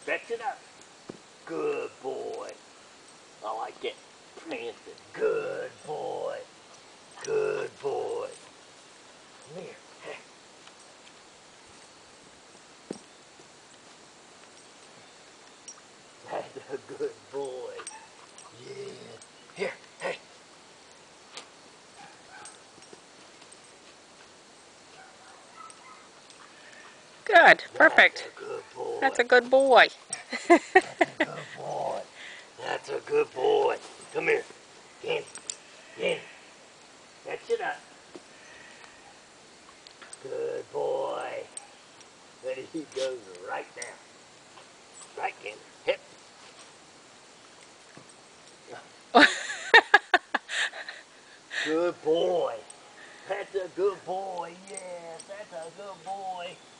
Fetch it up. Good boy. I like it. Prancing. Good boy. Good boy. Come here. Hey. That's a good boy. Yeah. Here. Hey. Good. Perfect. That's a good boy. That's a good boy. That's a good boy. That's a good boy. Come here. Gander. Gander. Fetch it up. Good boy. There he goes right now. Right, Gander. Hip. Good boy. That's a good boy. Yes, that's a good boy.